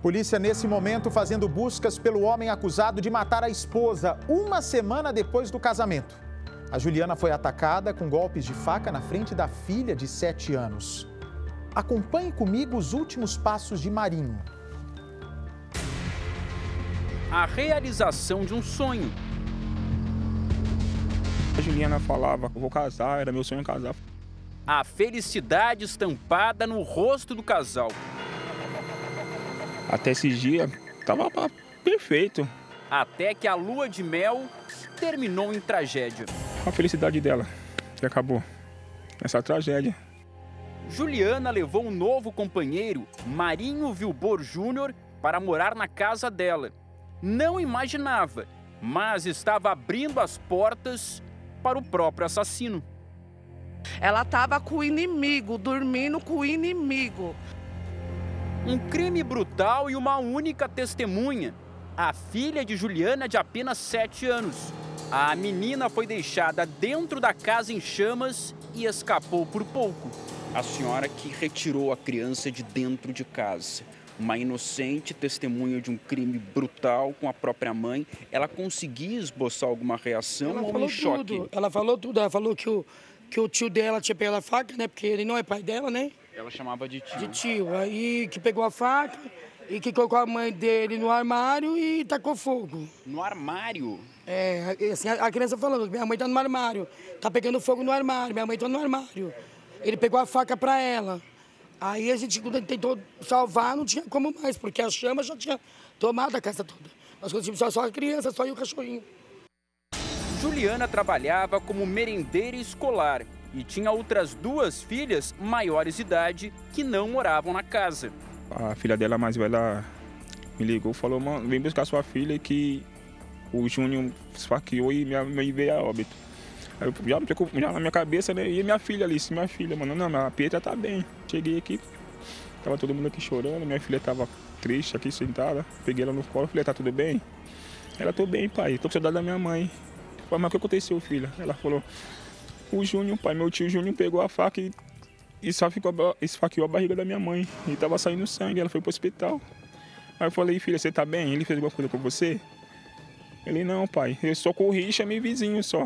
Polícia, nesse momento, fazendo buscas pelo homem acusado de matar a esposa uma semana depois do casamento. A Juliana foi atacada com golpes de faca na frente da filha de 7 anos. Acompanhe comigo os últimos passos de Marinho. A realização de um sonho. A Juliana falava que eu vou casar, era meu sonho casar. A felicidade estampada no rosto do casal. Até esses dias, tava perfeito. Até que a lua de mel terminou em tragédia. A felicidade dela, que acabou nessa tragédia. Juliana levou um novo companheiro, Marinho Vilbor Júnior, para morar na casa dela. Não imaginava, mas estava abrindo as portas para o próprio assassino. Ela estava com o inimigo, dormindo com o inimigo. Um crime brutal e uma única testemunha. A filha de Juliana, de apenas 7 anos. A menina foi deixada dentro da casa em chamas e escapou por pouco. A senhora que retirou a criança de dentro de casa. Uma inocente testemunha de um crime brutal com a própria mãe. Ela conseguia esboçar alguma reação ou em choque? Tudo. Ela falou tudo. Ela falou que o tio dela tinha pegado a faca, né? Porque ele não é pai dela, né? Ela chamava de tio. De tio. Aí que pegou a faca e que colocou a mãe dele no armário e tacou fogo. No armário? É, assim, a criança falando, minha mãe tá no armário. Tá pegando fogo no armário, minha mãe tá no armário. Ele pegou a faca pra ela. Aí a gente tentou salvar, não tinha como mais, porque a chama já tinha tomado a casa toda. Nós conseguimos só a criança, só e o cachorrinho. Juliana trabalhava como merendeira escolar e tinha outras 2 filhas maiores de idade que não moravam na casa. A filha dela mais velha me ligou e falou, mano, vem buscar sua filha que o Júnior esfaqueou e minha mãe veio a óbito. Aí eu já na minha cabeça, né, e minha filha ali, minha filha, mano, não, a Pietra tá bem. Cheguei aqui, tava todo mundo aqui chorando, minha filha tava triste aqui sentada, peguei ela no colo, falei, tá tudo bem? Ela, tô bem, pai, tô com saudade da minha mãe. Eu falei, mas o que aconteceu, filha? Ela falou, o Júnior, pai, meu tio Júnior pegou a faca e esfaqueou a barriga da minha mãe. E tava saindo sangue, ela foi pro hospital. Aí eu falei, filha, você tá bem? Ele fez alguma coisa com você? Ele, não, pai, eu só corri e chamei vizinho só.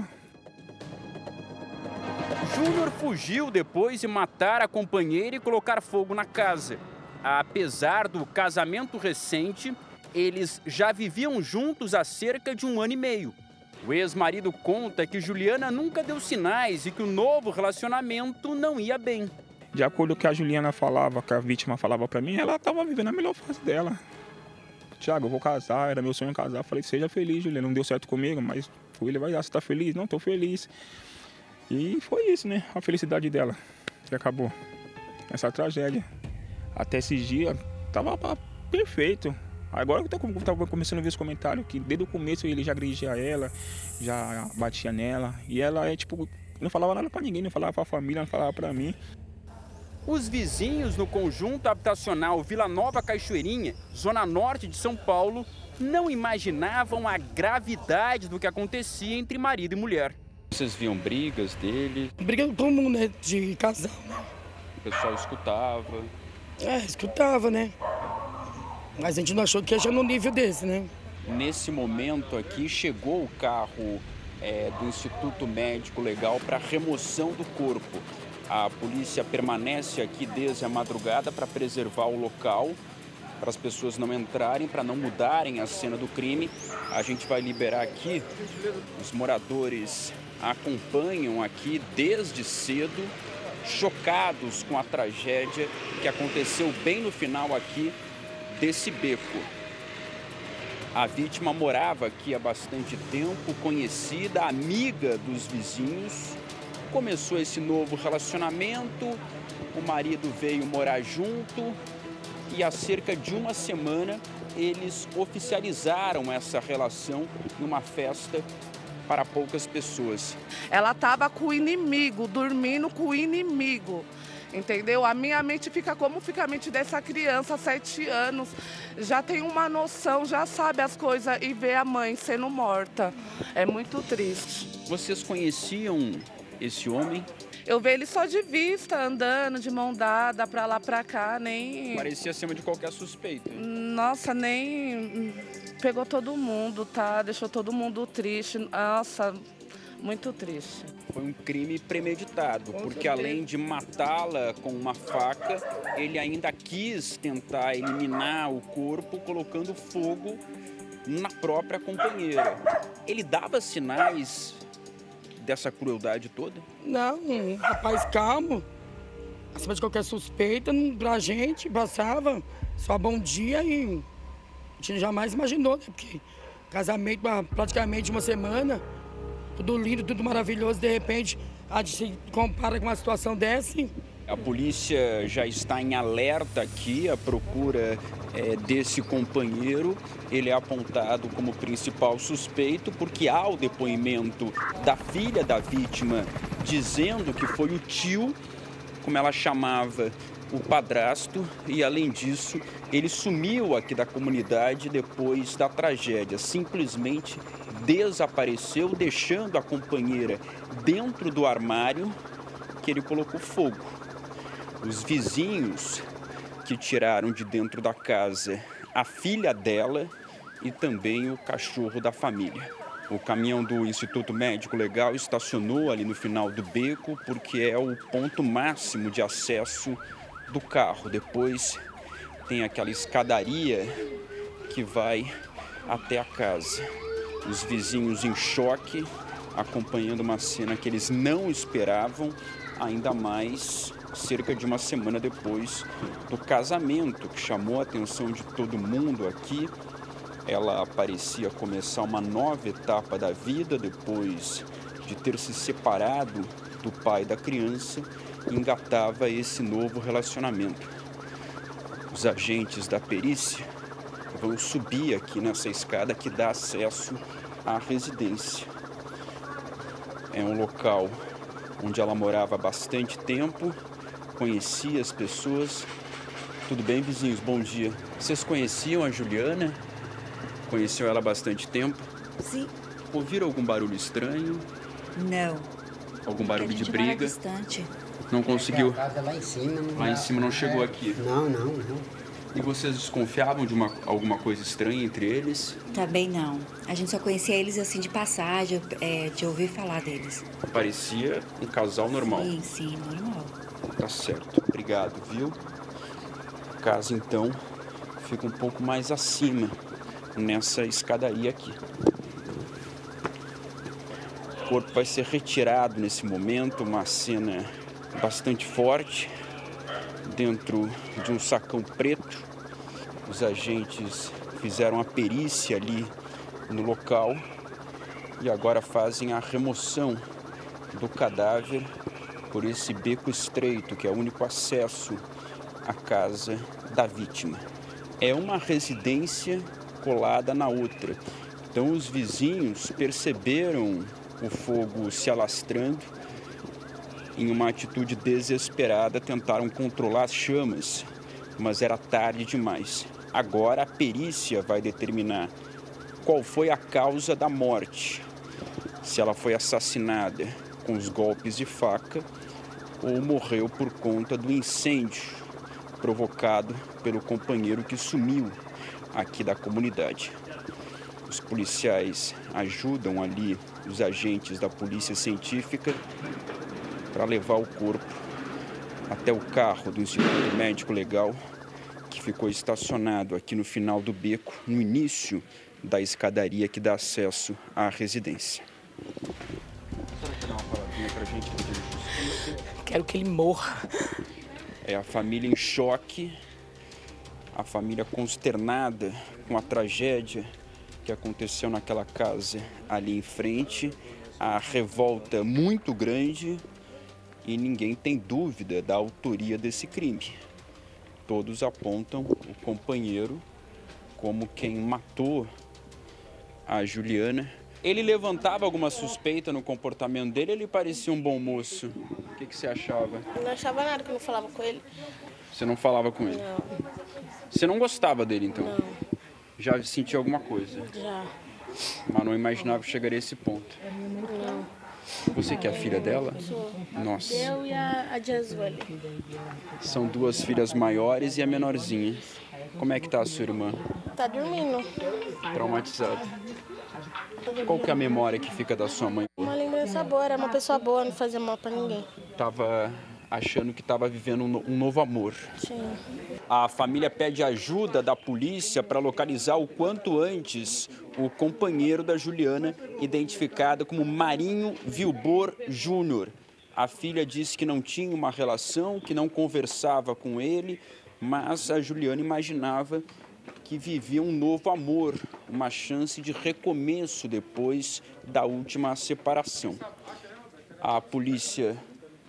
Júnior fugiu depois de matar a companheira e colocar fogo na casa. Apesar do casamento recente, eles já viviam juntos há cerca de 1 ano e meio. O ex-marido conta que Juliana nunca deu sinais e que o novo relacionamento não ia bem. De acordo com o que a Juliana falava, que a vítima falava pra mim, ela tava vivendo a melhor fase dela. Tiago, eu vou casar, era meu sonho casar. Eu falei, seja feliz, Juliana, não deu certo comigo, mas fui levar, você tá feliz? Não, tô feliz. E foi isso, né? A felicidade dela, que acabou essa tragédia. Até esses dias, tava perfeito. Agora que eu tava começando a ver os comentários, que desde o começo ele já agredia ela, já batia nela. E ela, tipo, não falava nada pra ninguém, não falava pra família, não falava pra mim. Os vizinhos no conjunto habitacional Vila Nova Cachoeirinha, zona norte de São Paulo, não imaginavam a gravidade do que acontecia entre marido e mulher. Vocês viam brigas dele? Briga com todo mundo, né? De casal, né? O pessoal escutava? É, escutava, né? Mas a gente não achou que ia chegar no nível desse, né? Nesse momento aqui, chegou o carro do Instituto Médico Legal para remoção do corpo. A polícia permanece aqui desde a madrugada para preservar o local, para as pessoas não entrarem, para não mudarem a cena do crime. A gente vai liberar aqui. Os moradores acompanham aqui desde cedo, chocados com a tragédia que aconteceu bem no final aqui desse beco. A vítima morava aqui há bastante tempo, conhecida, amiga dos vizinhos. Começou esse novo relacionamento, o marido veio morar junto e há cerca de 1 semana eles oficializaram essa relação numa festa para poucas pessoas. Ela estava com o inimigo, dormindo com o inimigo. Entendeu? A minha mente fica como fica a mente dessa criança, 7 anos. Já tem uma noção, já sabe as coisas e vê a mãe sendo morta. É muito triste. Vocês conheciam esse homem? Eu vejo ele só de vista, andando de mão dada pra lá, pra cá, nem... Parecia acima de qualquer suspeito. Nossa, nem pegou todo mundo, tá? Deixou todo mundo triste. Nossa, muito triste. Foi um crime premeditado, porque além de matá-la com uma faca, ele ainda quis tentar eliminar o corpo colocando fogo na própria companheira. Ele dava sinais dessa crueldade toda? Não, um rapaz calmo, acima de qualquer suspeita, pra gente, passava só bom dia e a gente jamais imaginou, né? Porque casamento praticamente uma semana, tudo lindo, tudo maravilhoso, de repente a gente se compara com uma situação dessa. A polícia já está em alerta aqui, à procura desse companheiro. Ele é apontado como principal suspeito porque há o depoimento da filha da vítima dizendo que foi o tio, como ela chamava, o padrasto, e além disso, ele sumiu aqui da comunidade depois da tragédia, simplesmente desapareceu, deixando a companheira dentro do armário que ele colocou fogo. Os vizinhos que tiraram de dentro da casa a filha dela e também o cachorro da família. O caminhão do Instituto Médico Legal estacionou ali no final do beco porque é o ponto máximo de acesso do carro. Depois tem aquela escadaria que vai até a casa. Os vizinhos em choque, acompanhando uma cena que eles não esperavam, ainda mais cerca de uma semana depois do casamento, que chamou a atenção de todo mundo aqui. Ela parecia começar uma nova etapa da vida depois de ter se separado do pai da criança, engatava esse novo relacionamento. Os agentes da perícia vão subir aqui nessa escada que dá acesso à residência. É um local onde ela morava há bastante tempo, conhecia as pessoas. Tudo bem, vizinhos? Bom dia. Vocês conheciam a Juliana? Conheciam ela há bastante tempo? Sim. Ouviram algum barulho estranho? Não. Algum barulho de briga? Mora distante. Não conseguiu? A casa lá em cima. Lá em cima não chegou aqui? Não. E vocês desconfiavam de alguma coisa estranha entre eles? Também não. A gente só conhecia eles assim de passagem, de ouvir falar deles. Parecia um casal normal. Sim, normal. Tá certo. Obrigado, viu? A casa, então, fica um pouco mais acima, nessa escadaria aqui. O corpo vai ser retirado nesse momento, uma cena bastante forte, dentro de um sacão preto. Os agentes fizeram a perícia ali no local e agora fazem a remoção do cadáver por esse beco estreito, que é o único acesso à casa da vítima. É uma residência colada na outra. Então os vizinhos perceberam o fogo se alastrando. Em uma atitude desesperada, tentaram controlar as chamas, mas era tarde demais. Agora a perícia vai determinar qual foi a causa da morte. Se ela foi assassinada com os golpes de faca ou morreu por conta do incêndio provocado pelo companheiro que sumiu aqui da comunidade. Os policiais ajudam ali os agentes da polícia científica para levar o corpo até o carro do Instituto Médico Legal, que ficou estacionado aqui no final do beco, no início da escadaria que dá acesso à residência. A senhora quer dar uma palavrinha para a gente pedir justiça? Quero que ele morra. É a família em choque, a família consternada com a tragédia que aconteceu naquela casa ali em frente, a revolta muito grande e ninguém tem dúvida da autoria desse crime. Todos apontam o companheiro como quem matou a Juliana. Ele levantava alguma suspeita no comportamento dele, ele parecia um bom moço. O que você achava? Não achava nada, que eu não falava com ele. Você não falava com ele? Não. Você não gostava dele, então? Não. Já sentiu alguma coisa? Já. Mas não imaginava que chegaria a esse ponto. Não. Você que é a filha dela? Sou. Nossa. Eu e a Jazuli. São duas filhas maiores e a menorzinha. Como é que tá a sua irmã? Tá dormindo. Traumatizada. Qual que é a memória que fica da sua mãe? Uma lembrança boa, era uma pessoa boa, não fazia mal pra ninguém. Tava achando que estava vivendo um novo amor. Sim. A família pede ajuda da polícia para localizar o quanto antes o companheiro da Juliana, identificado como Marinho Vilbor Júnior. A filha disse que não tinha uma relação, que não conversava com ele, mas a Juliana imaginava que vivia um novo amor, uma chance de recomeço depois da última separação. A polícia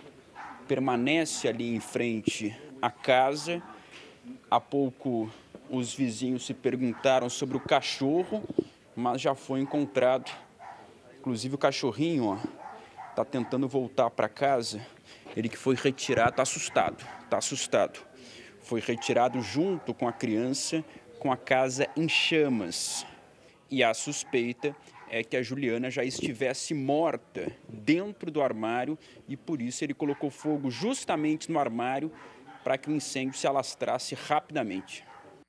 permanece ali em frente à casa. Há pouco os vizinhos se perguntaram sobre o cachorro, mas já foi encontrado. Inclusive o cachorrinho está tentando voltar para casa. Ele que foi retirado, está assustado. Foi retirado junto com a criança, com a casa em chamas. E a suspeita é que a Juliana já estivesse morta dentro do armário e por isso ele colocou fogo justamente no armário para que o incêndio se alastrasse rapidamente.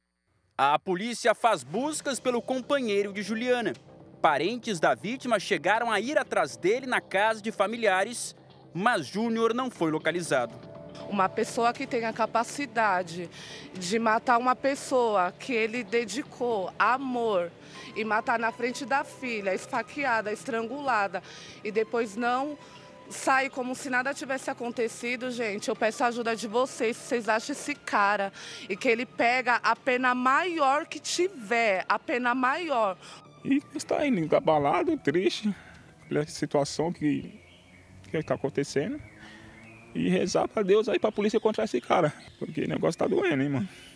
A polícia faz buscas pelo companheiro de Juliana. Parentes da vítima chegaram a ir atrás dele na casa de familiares, mas Júnior não foi localizado. Uma pessoa que tem a capacidade de matar uma pessoa que ele dedicou amor e matar na frente da filha, esfaqueada, estrangulada e depois não sai como se nada tivesse acontecido, gente, eu peço a ajuda de vocês, se vocês acham esse cara e que ele pega a pena maior que tiver, a pena maior. E está indo abalado, triste pela situação que está acontecendo. E rezar para Deus aí, para a polícia encontrar esse cara. Porque o negócio tá doendo, hein, mano.